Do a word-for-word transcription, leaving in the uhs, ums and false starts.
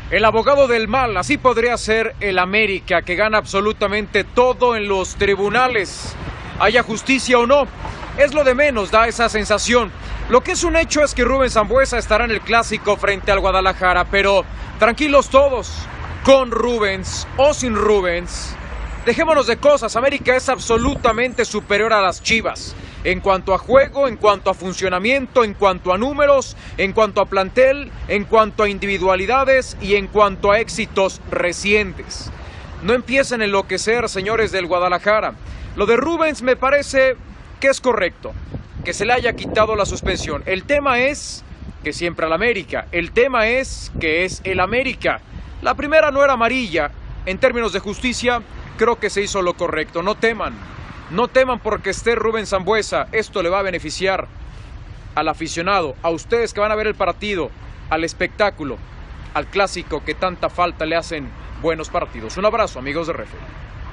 El abogado del mal, así podría ser el América, que gana absolutamente todo en los tribunales. Haya justicia o no, es lo de menos, da esa sensación. Lo que es un hecho es que Rubens Sambueza estará en el clásico frente al Guadalajara, pero tranquilos todos, con Rubens o sin Rubens. Dejémonos de cosas, América es absolutamente superior a las Chivas. En cuanto a juego, en cuanto a funcionamiento, en cuanto a números, en cuanto a plantel, en cuanto a individualidades y en cuanto a éxitos recientes. No empiecen a enloquecer, señores del Guadalajara. Lo de Rubens me parece que es correcto, que se le haya quitado la suspensión. El tema es que siempre al América. El tema es que es el América. La primera no era amarilla. En términos de justicia, creo que se hizo lo correcto. No teman. No teman porque esté Rubens Sambueza. Esto le va a beneficiar al aficionado, a ustedes que van a ver el partido, al espectáculo, al clásico que tanta falta le hacen buenos partidos. Un abrazo, amigos de Refe.